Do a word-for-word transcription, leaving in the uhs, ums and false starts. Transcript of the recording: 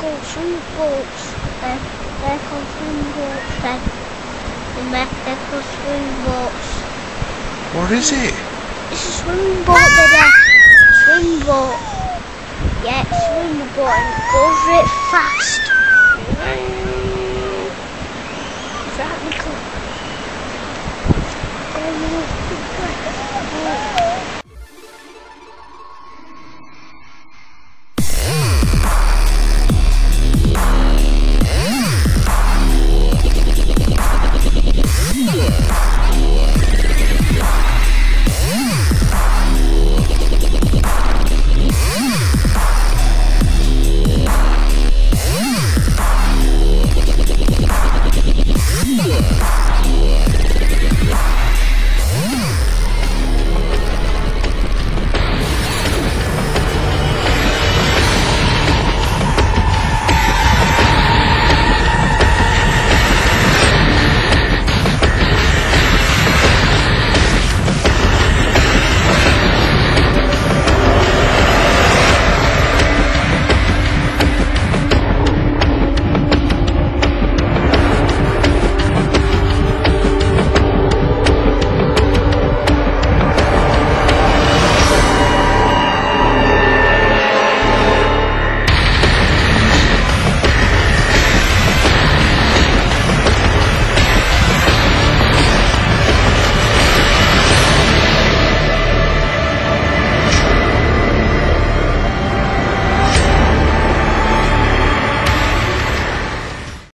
called swing boats. They're, they're called swing boats then. They're, they're called swing boats. What is it? It's a swing boat, Dada. Swing boat. Yeah, it's a swing boat and it goes really fast. Is that the